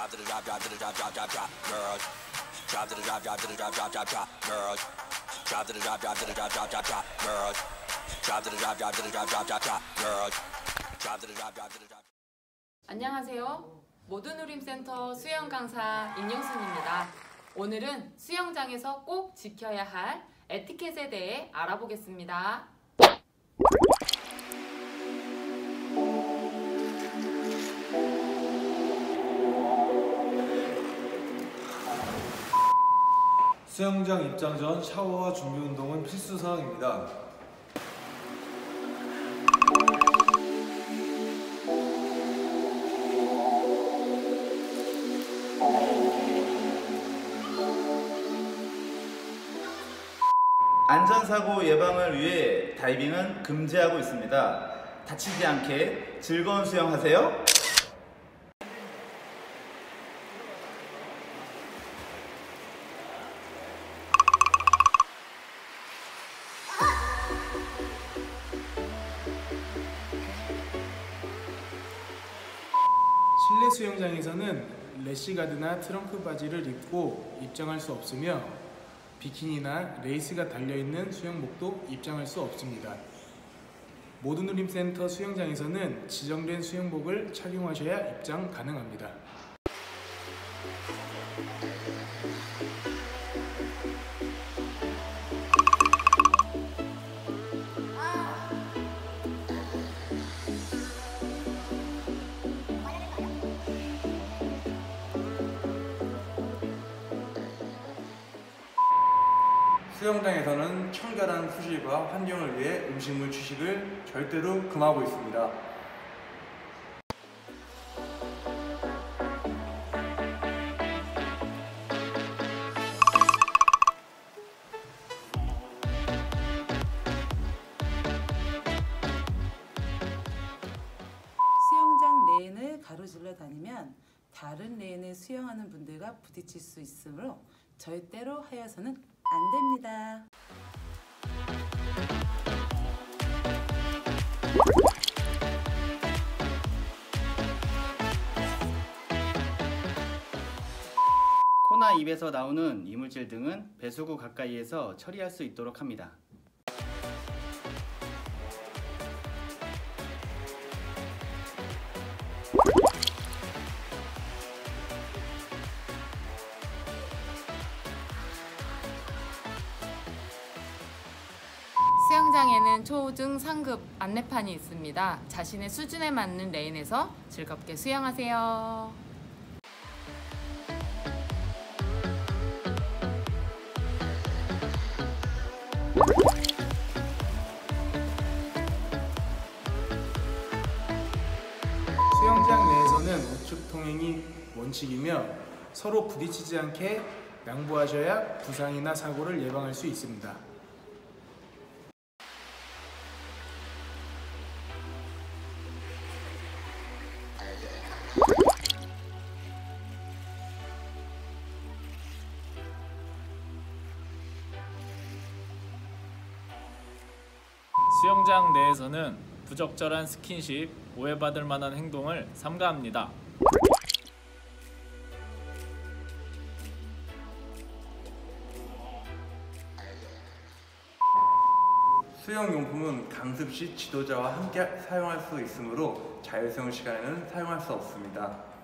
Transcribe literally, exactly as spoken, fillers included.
Drop to the drop, drop to the drop, drop, drop, drop, girls. Drop to the drop, drop to the drop, drop, drop, drop, girls. Drop to the drop, drop to the drop, drop, drop, drop, girls. Drop to the drop, drop to the drop, drop, drop, drop, girls. Drop to the drop, drop to the drop. 안녕하세요. 모두누림센터 수영 강사 임영순입니다. 오늘은 수영장에서 꼭 지켜야 할 에티켓에 대해 알아보겠습니다. 수영장 입장 전 샤워와 준비 운동은 필수 사항입니다. 안전사고 예방을 위해 다이빙은 금지하고 있습니다. 다치지 않게 즐거운 수영하세요. 실내 수영장에서는 래시가드나 트렁크 바지를 입고 입장할 수 없으며 비키니나 레이스가 달려있는 수영복도 입장할 수 없습니다. 모두누림센터 수영장에서는 지정된 수영복을 착용하셔야 입장 가능합니다. 수영장에서는 청결한 수질과 환경을 위해 음식물 취식을 절대로 금하고 있습니다. 수영장 레인을 가로질러 다니면 다른 레인에 수영하는 분들과 부딪힐 수 있으므로 절대로 하여서는 안 됩니다. 코나 입에서 나오는 이물질 등은 배수구 가까이에서 처리할 수 있도록 합니다. 수영장에는 초, 중, 상급 안내판이 있습니다. 자신의 수준에 맞는 레인에서 즐겁게 수영하세요. 수영장 내에서는 우측 통행이 원칙이며 서로 부딪히지 않게 양보하셔야 부상이나 사고를 예방할 수 있습니다. 수영장 내에서는 부적절한 스킨십, 오해받을 만한 행동을 삼가합니다. 수영용품은 강습 시 지도자와 함께 사용할 수 있으므로 자율수영 시간에는 사용할 수 없습니다.